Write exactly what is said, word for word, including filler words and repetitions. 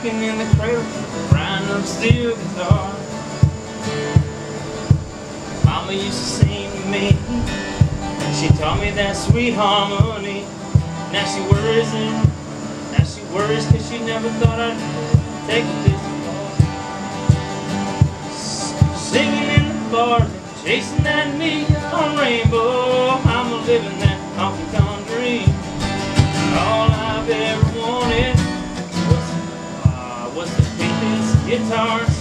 rocking in the cradle, crying up steel guitar. Mama used to sing to me, she taught me that sweet harmony. Now she worries and now she worries cause she never thought I'd take it this far. Singing in the bars, chasing that neon rainbow, I'm a living that honky tonk dream. All I've ever wanted was, uh, was the pickest guitar.